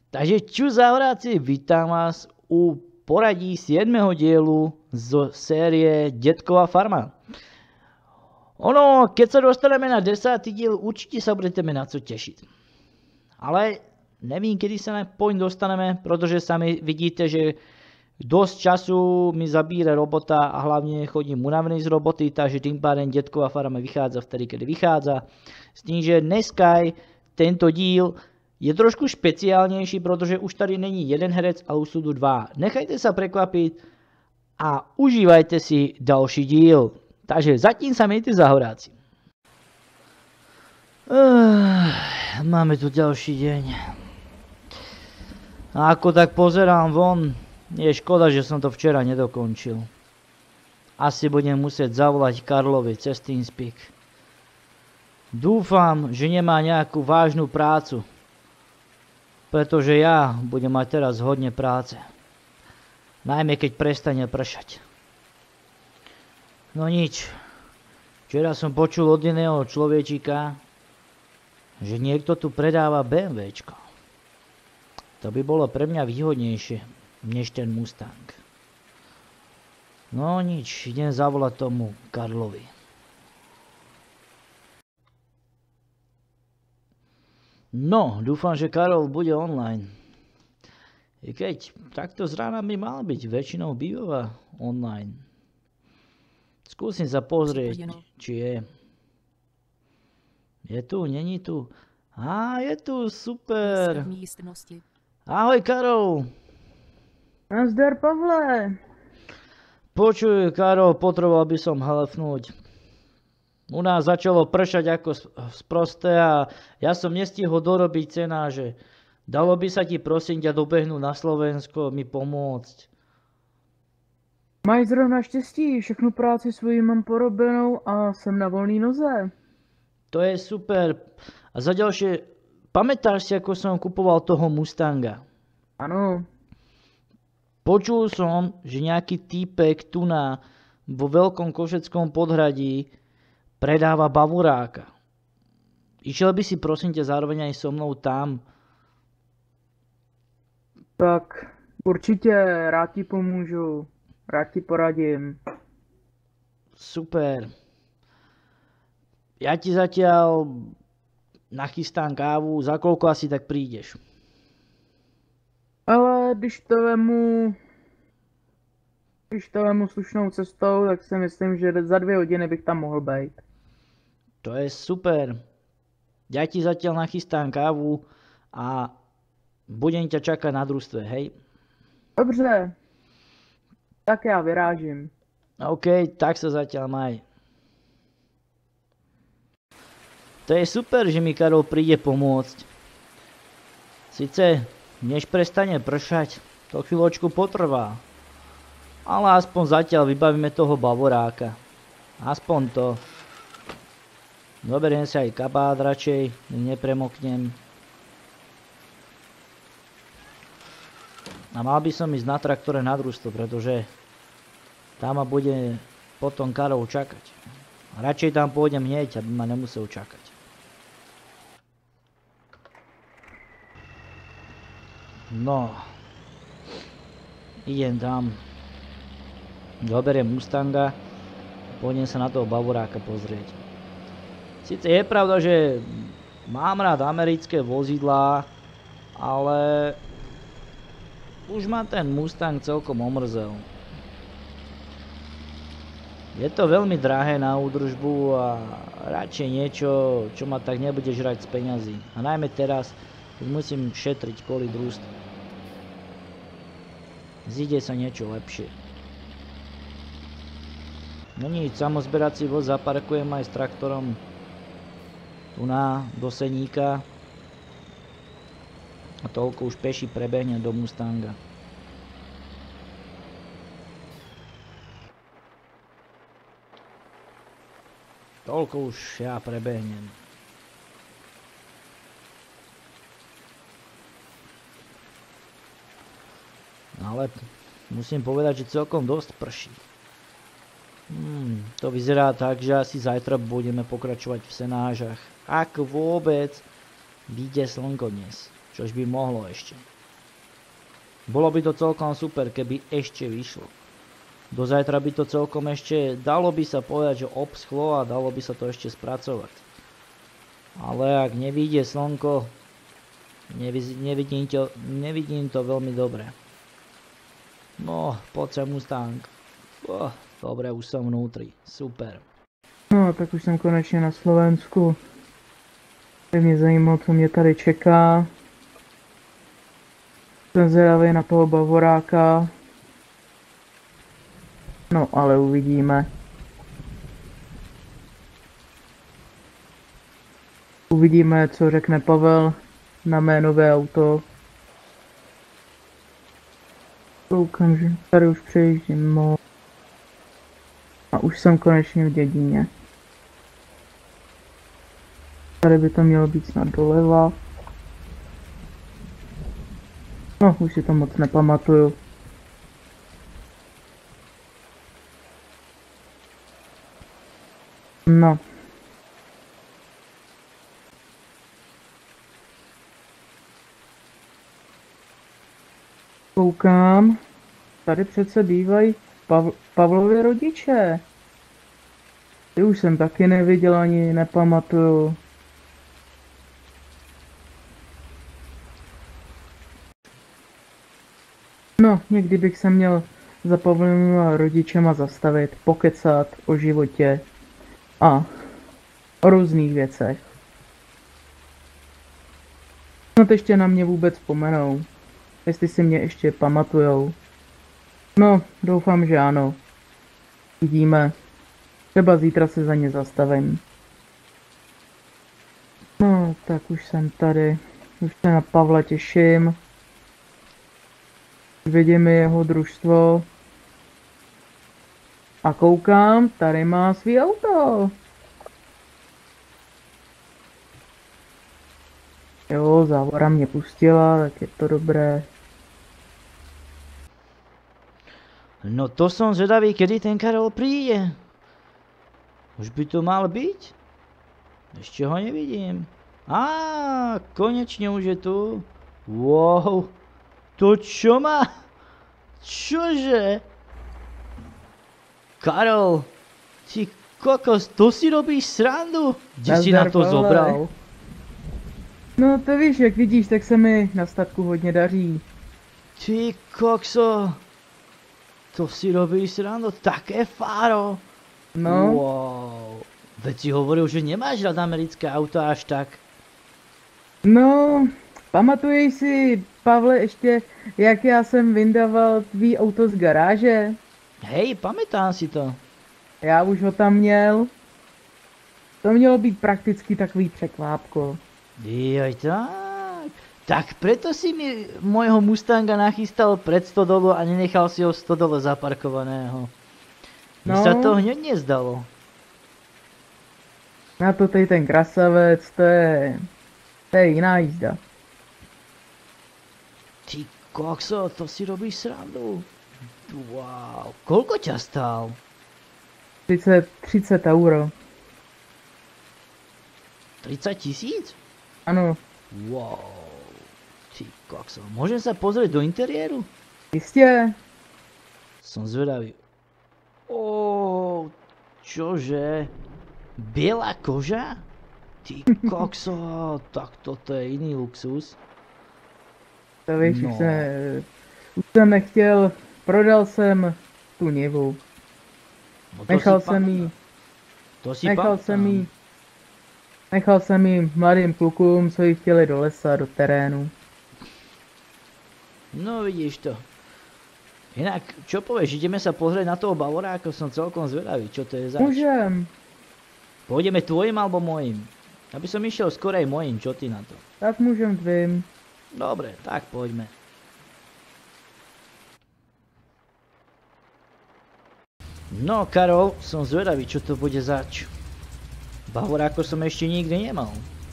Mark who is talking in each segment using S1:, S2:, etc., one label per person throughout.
S1: Takže čus zahráci, vítam vás u poradí 7. dielu zo série Detková farma. Keď sa dostaneme na 10. diel, určite sa budete na co tešiť. Ale nevím, kedy sa na point dostaneme, protože sami vidíte, že dosť času mi zabíra robota a hlavne chodím unavený z roboty, takže tým pádem Detková farma vychádza vtedy, kedy vychádza. S tým, že dneska tento díl je trošku špeciálnější, protože už tady není jeden herec, ale už jsou tu dva. Nechajte se překvapit a užívajte si další díl. Takže zatím sa mějte za horáci. Máme tu ďalší deň. A ako tak pozerám von, je škoda, že som to včera nedokončil. Asi budem musieť zavolať Karlovi cez TeamSpeak. Dúfam, že nemá nejakú vážnu prácu, pretože ja budem mať teraz hodne práce. Najmä keď prestane pršať. No nič. Včera som počul od iného človečika, že niekto tu predáva BMWčko. To by bolo pre mňa výhodnejšie, než ten Mustang. No nič, idem zavolať tomu Karlovi. No, dúfam, že Karol bude online. I keď takto z rána by mal byť, väčšinou býva online. Skúsim sa pozrieť, či je. Je tu, není tu. Á, je tu, super. Ahoj, Karol.
S2: Nazdar, Pavle.
S1: Počuj, Karol, potreboval by som halefnúť. U nás začalo pršať ako sprosté a ja som nestihol dorobiť cenáže. Dalo by sa ti prosím ťa dobehnúť na Slovensko mi pomôcť?
S2: Máš zrovna štěstí, všechnu práci svoji mám porobenou a jsem na volný noze.
S1: To je super. A za ďalšie, pamätáš si, ako som kupoval toho Mustanga?
S2: Ano.
S1: Počul som, že nejaký týpek tu vo Veľkom Košeckom podhradí predáva Bavoráka. Išiel by si prosím ťa zároveň aj so mnou tam?
S2: Tak určitě, rád ti pomůžu, rád ti poradím.
S1: Super. Ja ti zatiaľ nachystám kávu, za koľko asi tak prídeš?
S2: Ale když to vemu slušnou cestou, tak si myslím, že za 2 hodiny bych tam mohl být.
S1: To je super. Ja ti zatiaľ nachystám kávu a budem ťa čakať na družstve, hej?
S2: Dobře. Tak já vyrážím.
S1: OK, tak sa zatiaľ maj. To je super, že mi Karol príde pomôcť. Sice, než prestane pršať, to chvíľočku potrvá. Ale aspoň zatiaľ vybavíme toho Bavoráka. Aspoň to. Zoberiem si aj kabát radšej, nepremoknem. A mal by som ísť na traktore na družstvo, pretože tam ma bude potom Karol čakať. A radšej tam pôjdem hneď, aby ma nemusel čakať. No. Idem tam. Zoberiem Mustanga. Pôjdem sa na toho Bavoráka pozrieť. Sice je pravda, že mám rád americké vozidlá, ale už ma ten Mustang celkom omrzel. Je to veľmi drahé na údržbu a radšej niečo, čo ma tak nebude žrať z peňazí. A najmä teraz, keď musím šetriť kvôli družstvu. Zíde sa niečo lepšie. No nič, samozberací voz zaparkujem aj s traktorom tu do Seníka. A toľko už peši prebehne do Mustanga. Toľko už ja prebehnem. Ale musím povedať, že celkom dosť prší. To vyzerá tak, že asi zajtra budeme pokračovať v senážach. Ak vôbec vyjde slnko dnes. Čož by mohlo ešte. Bolo by to celkom super, keby ešte vyšlo. Do zajtra by to celkom ešte, dalo by sa povedať, že obschlo a dalo by sa to ešte spracovať. Ale ak nevíde slnko, nevidím to veľmi dobre. No, poď sa Mustang. Dobre, už som vnútri, super.
S2: No, tak už jsem konečně na Slovensku. Tak mě zajímalo, co mě tady čeká. Jsem zvědavý na toho Bavoráka. No, ale uvidíme. Uvidíme, co řekne Pavel na mé nové auto. Koukám, že tady už přejíždím. A už jsem konečně v Dědíně. Tady by to mělo být snad doleva. No, už si to moc nepamatuju. No. Koukám. Tady přece bývají Pavlovy rodiče. Ty už jsem taky neviděl ani nepamatuju. No, někdy bych se měl za Pavlovými rodičema zastavit, pokecat o životě a o různých věcech. Snad ještě na mě vůbec vzpomenou, jestli si mě ještě pamatujou. No, doufám, že ano. Vidíme. Třeba zítra se za ně zastavím. No, tak už jsem tady. Už se na Pavla těším. Vidím jeho družstvo. A koukám, tady má svý auto. Jo, závora mě pustila, tak je to dobré.
S1: No to som zvedavý, kedy ten Karol príde. Už by to mal byť? Ešte ho nevidím. Konečne už je tu. Wow. To čo má? Čože? Karol, ty kokos, to si robíš srandu? Kde si na to zobral?
S2: No to víš, jak vidíš, tak se mi na statku hodně daří.
S1: Ty kokso. To si robíš srandu? Také fáro?
S2: No.
S1: Wow. Veď si hovoril, že nemáš rád americké auto až tak.
S2: No, pamatuješ si, Pavle, ještě, jak já jsem vyndával tvý auto z garáže?
S1: Hej, pamätám si to.
S2: Já už ho tam měl. To mělo být prakticky takový překvápko.
S1: Joj, tak. Tak preto si mi môjho Mustanga nachystal pred stodolu a nenechal si ho v stodole zaparkovaného. Mne sa to hneď nezdalo.
S2: Na to tady ten krasavec, to je jiná jízda.
S1: Ty kokso, to si robíš srandu. Wow, koľko ťa stál?
S2: 30 euro.
S1: 30 000?
S2: Ano.
S1: Wow, ty kokso, môžem sa pozrieť do interiéru?
S2: Jistě.
S1: Som zvedavý. Čože? Biela koža? Ty kokso, tak toto je iný luxus.
S2: To víš,
S1: No.
S2: už jsem nechtěl, prodal jsem tu Nivu.
S1: No to
S2: Nechal
S1: si
S2: jsem
S1: pamätám.
S2: jí,
S1: To si
S2: nechal jsem jí mladým klukům, co jí chtěli do lesa, do terénu.
S1: No vidíš to. Inak, čo povieš, ideme sa pozrieť na toho Bavoráka, som celkom zvedavý, čo to je zač.
S2: Můžem,
S1: Pôjdeme tvojim alebo mojim? Aby som išiel skorej mojim, čo ty na to?
S2: tak můžem tvým.
S1: Dobre, tak poďme. No Karol, som zvedavý, čo to bude zač. Bavoráko som ešte nikdy nemal.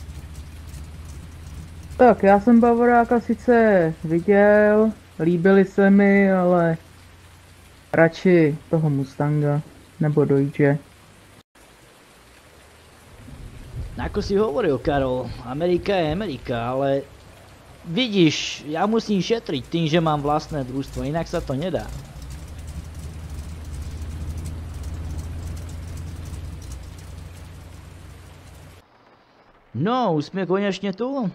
S2: Tak, já jsem Bavoráka sice viděl, líbily se mi, ale radši toho Mustanga, nebo Dojče.
S1: Ako si hovoril, Karol, Amerika je Amerika, ale vidíš, ja musím šetriť tým, že mám vlastné družstvo, inak sa to nedá. No, už sme konečne tu.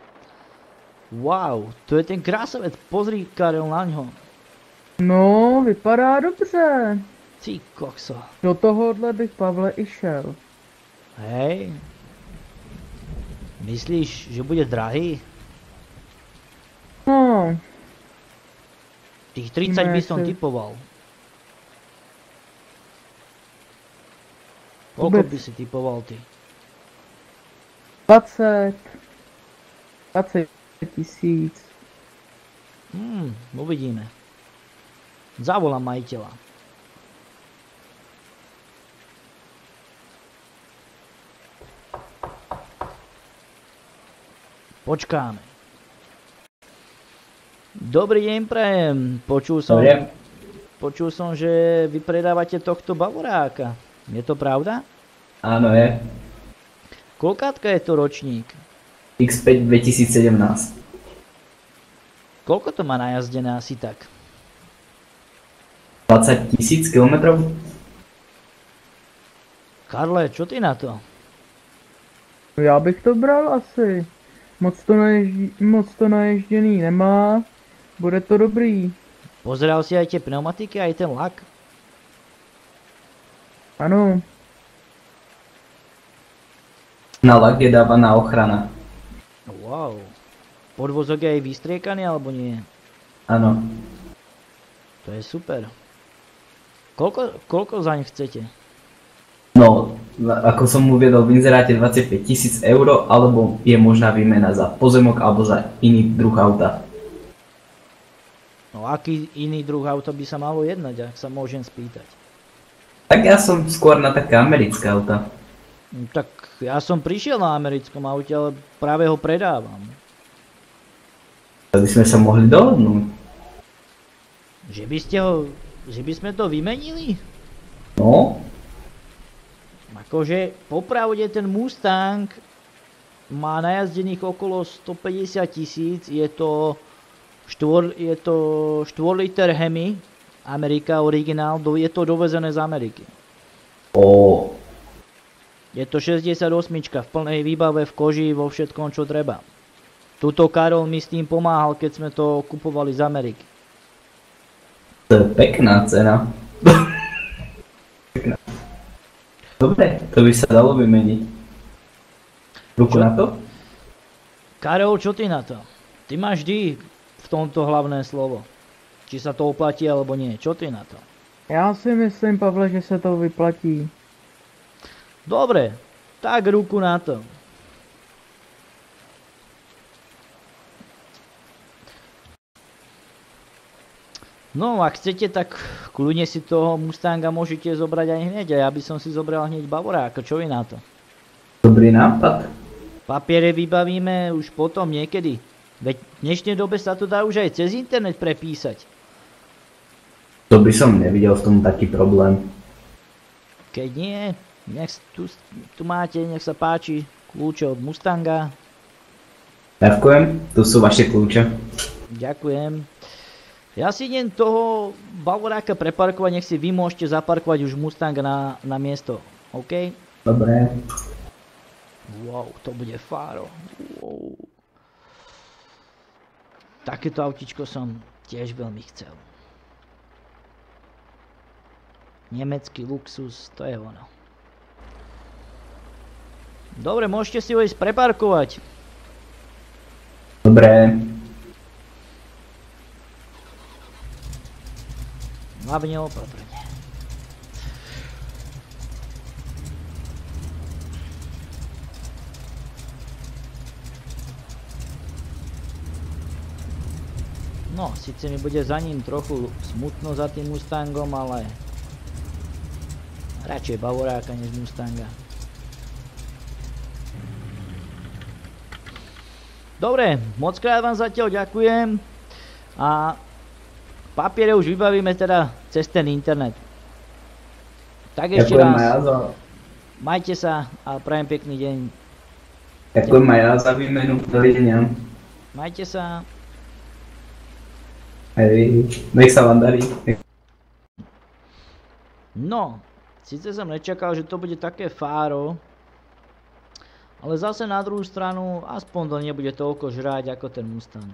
S1: Wow, to je ten krásavec, pozri Karel na ňo.
S2: No, vypadá dobře.
S1: Ty kokso.
S2: Do tohohle bych, Pavle, i šel.
S1: Hej. Myslíš, že bude drahý?
S2: No,
S1: Tých 30 by som
S2: Ne,
S1: typoval. Koľko
S2: Vôbec.
S1: by si typoval ty?
S2: 20 tisíc.
S1: Uvidíme. Zavolám majiteľa. Počkáme. Dobrý deň prajem. Počul som, že vy predávate tohto bavoráka. Je to pravda?
S3: Áno, je.
S1: Koľkátka je to ročník?
S3: X5 2017.
S1: Koľko to má najazdené asi tak?
S3: 20 000 kilometrov?
S1: Karle, čo ty na to?
S2: Já bych to bral asi. Moc to naježděný nemá. Bude to dobrý.
S1: Pozeral si aj tie pneumatiky, aj ten lak?
S2: Ano,
S3: Na lak je dávaná ochrana.
S1: Wow. Podvozok je aj vystriekaný, alebo nie?
S3: Áno.
S1: To je super. Koľko zaň chcete?
S3: No, ako som uviedol v inzeráte 25 000 eur, alebo je možná výmena za pozemok alebo za iný druh auta.
S1: No aký iný druh auta by sa malo jednať, ak sa môžem spýtať?
S3: Tak ja som skôr na také americké auta.
S1: Tak ja som prišiel na americkom aute, ale práve ho predávam.
S3: Tak by sme sa mohli dohodnúť.
S1: Že by sme to vymenili?
S3: No,
S1: Akože, popravde ten Mustang má najazdených okolo 150 000, je to 4 liter Hemi, Amerika originál, je to dovezené z Ameriky. Je to 68 v plnej výbave, v koži, vo všetkom čo treba. Tuto Karol mi s tým pomáhal, keď sme to kupovali z Ameriky.
S3: to je pekná cena. Pekná. Dobre, to by sa dalo vymeniť. Ruku
S1: Čo?
S3: na to?
S1: Karol, čo ty na to? Ty máš vždy v tomto hlavné slovo. Či sa to oplatí alebo nie, čo ty na to?
S2: já si myslím, Pavle, že se to vyplatí.
S1: Dobre, tak ruku na to. No, ak chcete, tak kľudne si toho Mustanga môžete zobrať aj hneď. A ja by som si zobral hneď Bavoráka, čo vy na to?
S3: Dobrý nápad.
S1: Papiere vybavíme už potom niekedy. Veď v dnešnej dobe sa to dá už aj cez internet prepísať.
S3: To by som nevidel v tom taký problém.
S1: Keď nie, nech tu máte, nech sa páči, kľúče od Mustanga.
S3: Ďakujem, tu sú vaše kľúče.
S1: Ďakujem. Ja si idem toho Bavoráka preparkovať, nech si vy môžete zaparkovať už Mustanga na miesto. OK?
S3: Dobre.
S1: Wow, to bude fáro. Wow. Takéto autičko som tiež veľmi chcel. Nemecký luxus, to je ono. Dobre, môžete si ho ísť preparkovať.
S3: Dobre.
S1: Hlavne opatrne. No, síce mi bude za ním trochu smutno za tým Mustangom, ale radšej Bavoráka než Mustanga. Dobre, mockrát vám zatiaľ ďakujem a papiere už vybavíme teda cez ten internet. Tak ešte
S3: Ďakujem aj ja
S1: raz,
S3: za...
S1: majte sa a prajem pekný deň.
S3: Ďakujem aj ja za výmenu. Dovidenia.
S1: Majte sa.
S3: Hej, nech sa vám darí.
S1: No, síce som nečakal, že to bude také fáro, ale zase na druhú stranu, aspoň to nebude toľko žrať ako ten Mustang.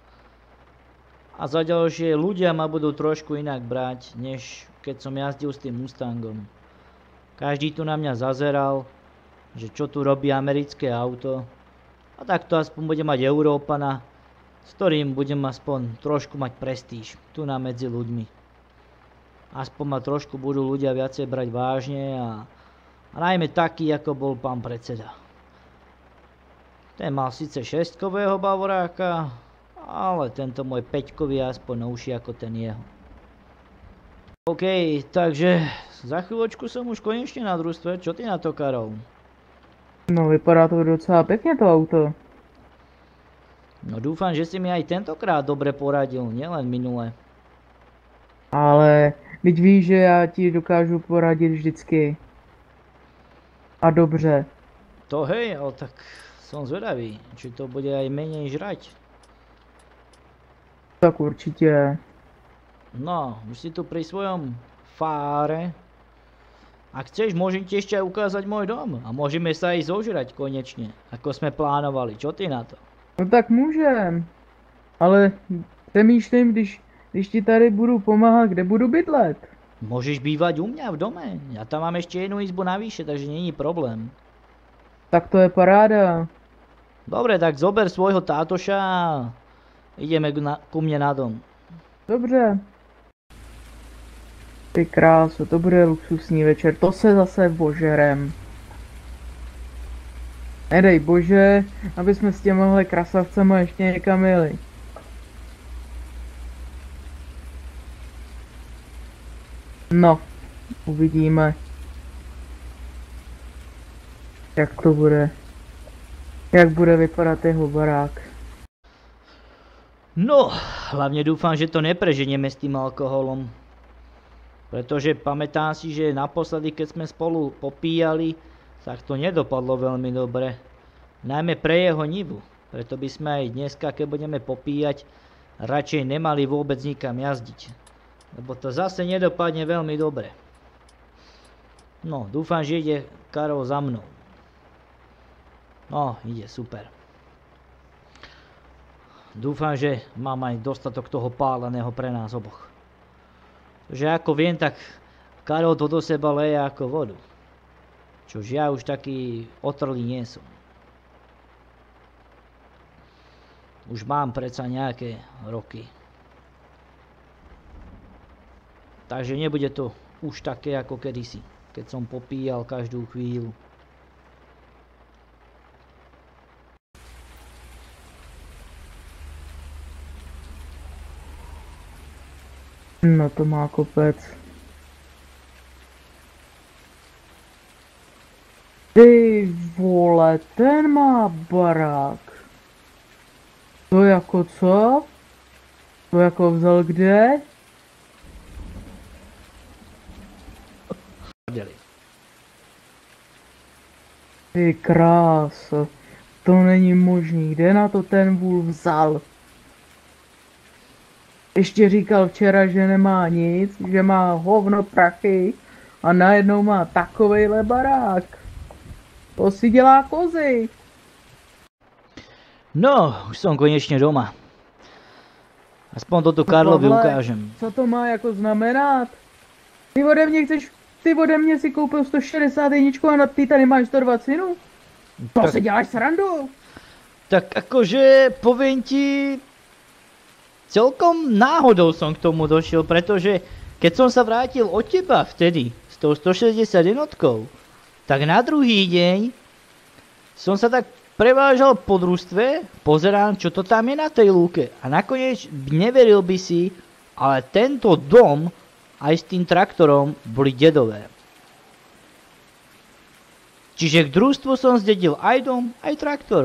S1: A za ďalšie, ľudia ma budú trošku inak brať, než keď som jazdil s tým Mustangom. Každý tu na mňa zazeral, že čo tu robí americké auto. A takto aspoň budem mať Európana, s ktorým budem aspoň trošku mať prestíž tu na medzi ľuďmi. Aspoň ma trošku budú ľudia viacej brať vážne a najmä taký, ako bol pán predseda. Ten mal síce 6-kového Bavoráka, ale tento môj 5-kový je aspoň novší ako ten jeho. OK, takže za chvíľočku som už konečne na družstve. Čo ty na to, Karol?
S2: No, vypadá to docela pěkně to auto.
S1: No dúfam, že si mi aj tentokrát dobre poradil, nielen minule.
S2: Ale teď víš, že já ti dokážu poradit vždycky. A dobře.
S1: To hej, ale tak som zvedavý, či to bude aj menej žrať.
S2: Tak určitě.
S1: No, už si tu pri svojom fáre. Ak chceš, môžem ti ešte aj ukázať môj dom a môžeme sa aj zožrať konečne, ako sme plánovali. Čo ty na to?
S2: No tak můžem. Ale přemýšlím, když ti tady budu pomáhat, kde budu bydlet.
S1: Môžeš bývať u mňa v dome. Ja tam mám ešte jednu izbu navyše, takže není problém.
S2: Tak to je paráda.
S1: Dobre, tak zober svojho tátoša a ideme ku mne na dom.
S2: Dobře. Ty kráso, to bude luxusní večer, to se zase ožerem. Nedej bože, aby jsme s těmahle krasavcema ještě někam jeli. No, uvidíme. Jak to bude. Jak bude vypadat jeho barák.
S1: No, hlavne dúfam, že to nepreženieme s tým alkoholom. Pretože pamätám si, že naposledy, keď sme spolu popíjali, tak to nedopadlo veľmi dobre. Najmä pre jeho nivu. Preto by sme aj dneska, keď budeme popíjať, radšej nemali vôbec nikam jazdiť. Lebo to zase nedopadne veľmi dobre. No, dúfam, že ide Karol za mnou. No, ide, super. Dúfam, že mám aj dostatok toho páleného pre nás oboch. Že ako viem, tak Karol to do seba leje ako vodu. Čož ja už taký otrlý nie som. Už mám predsa nejaké roky. Takže nebude to už také ako kedysi, keď som popíjal každú chvíľu.
S2: No to má kopec. Ty vole, ten má barák. To jako co? To jako vzal kde? Ty kráso, to není možný, kde na to ten vůl vzal? Ještě říkal včera, že nemá nic, že má hovno prachy a najednou má takovejhle barák. To si dělá kozy.
S1: No, už som konečne doma. Aspoň toto Karlovi ukážem.
S2: Co to má jako znamenat? Ty ode mě si koupil 161 a ty tady máš 120? To
S1: Tak-
S2: si děláš srandu?
S1: Tak akože poviem ti, celkom náhodou som k tomu došiel, pretože keď som sa vrátil od teba vtedy s tou 161, tak na druhý deň som sa tak prevážal po družstve, pozerám, čo to tam je na tej lúke. A nakoniec neveril by si, ale tento dom aj s tým traktorom boli dedové. Čiže k družstvu som zdedil aj dom, aj traktor.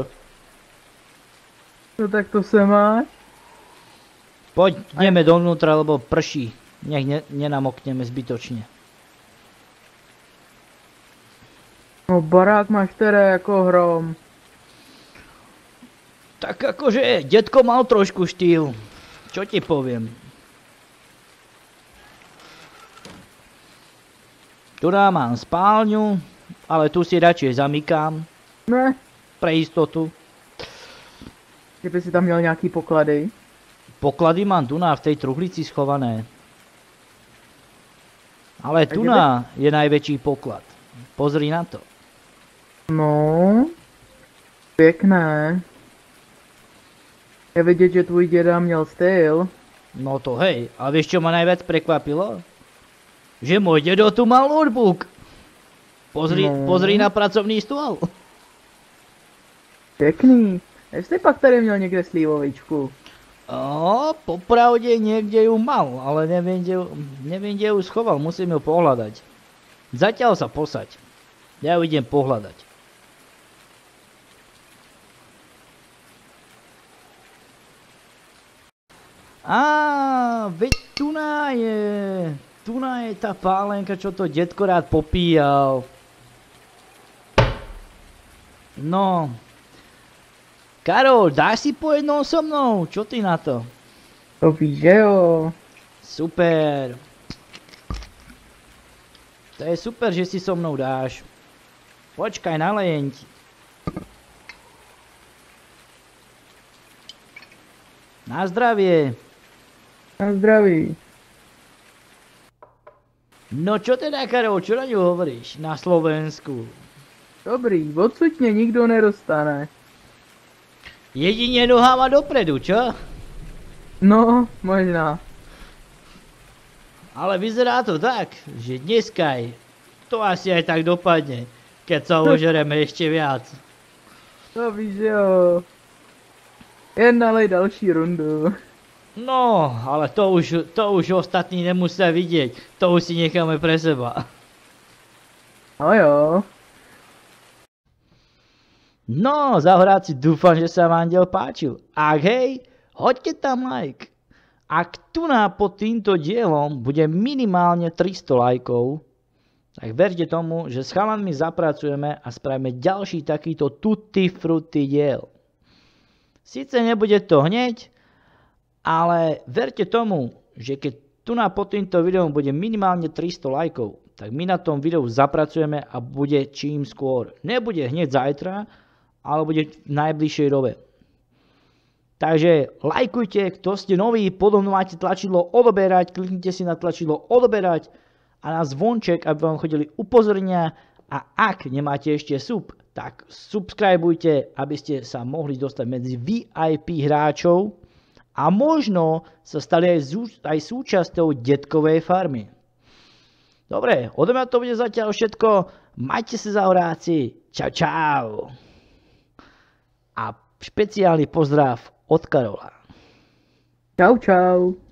S2: No tak to se má.
S1: Poď, ideme dovnútra, lebo prší. Nech nenamokneme zbytočne.
S2: No barák máš teda jako hrom.
S1: Tak akože, detko mal trošku štýl. Čo ti poviem? Tu mám spálňu, ale tu si radšej zamykám.
S2: Ne,
S1: Pre istotu.
S2: že by si tam měl nějaký poklady.
S1: Poklady mám tu v tej truhlici schované. Ale
S2: Takže
S1: tu je najväčší poklad. Pozri na to.
S2: No, pěkné. Je vidět, že tvůj děda měl styl.
S1: No to hej, a vieš čo ma najviac prekvapilo? Že môj dedo tu mal notebook. Pozri,
S2: No.
S1: pozri na pracovný stôl.
S2: Pěkný. Jestli pak tady měl někde slivovičku.
S1: No, popravde niekde ju mal, ale neviem, kde ju schoval, musím ju pohľadať. Zatiaľ sa posaď. Ja ju idem pohľadať. Veď tuná je tá pálenka, čo to detko rád popíjal. No. Karol, dáš si po jednom so mnou? Čo ty na to?
S2: To víš, že jo.
S1: Super. To je super, že si so mnou dáš. Počkaj, nalejem ti. Na zdravie.
S2: Na zdraví.
S1: No čo teda, Karol, čo na ňu hovoríš? Na Slovensku.
S2: Dobrý, odsud mě nikdo nedostane.
S1: Jedine nohama dopredu, čo?
S2: No, možná.
S1: Ale vyzerá to tak, že dneska to asi aj tak dopadne, keď sa ožereme ešte viac.
S2: To víš, že jo. Jen nalej další rundu.
S1: No, ale to už ostatní nemusia vidieť. To už si necháme pre seba.
S2: No jo.
S1: No, zahoráci, dúfam, že sa vám diel páčil. Ak hej, hoďte tam like. Ak tu pod týmto dielom bude minimálne 300 lajkov, tak verte tomu, že s chalanmi zapracujeme a spravíme ďalší takýto tutti frutti diel. Sice nebude to hneď, ale verte tomu, že keď tu pod týmto videom bude minimálne 300 lajkov, tak my na tom videu zapracujeme a bude čím skôr. Nebude hneď zajtra, ale bude v najbližšej dobe. Takže lajkujte, kto ste noví, podobno máte tlačidlo odoberať, kliknite si na tlačidlo odoberať a na zvonček, aby vám chodili upozornenia, a ak nemáte ešte sub, tak subscribujte, aby ste sa mohli dostať medzi VIP hráčov a možno sa stali aj súčasťou detkovej farmy. Dobre, odo mňa to bude zatiaľ všetko. Majte sa, zahoráci. Čau, čau. A špeciálny pozdrav od Karola.
S2: Čau, čau.